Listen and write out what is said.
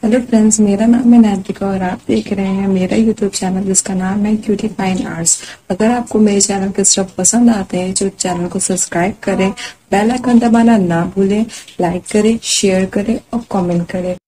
Hello friends, मेरा नाम है नैतिका और आप देख रहे हैं मेरा यूट्यूब चैनल जिसका नाम है क्यूटी फाइन आर्ट्स। अगर आपको मेरे चैनल के स्टेप पसंद आते हैं तो चैनल को सब्सक्राइब करें, बेल आइकन दबाना ना भूलें, लाइक करें, शेयर करें और कमेंट करें।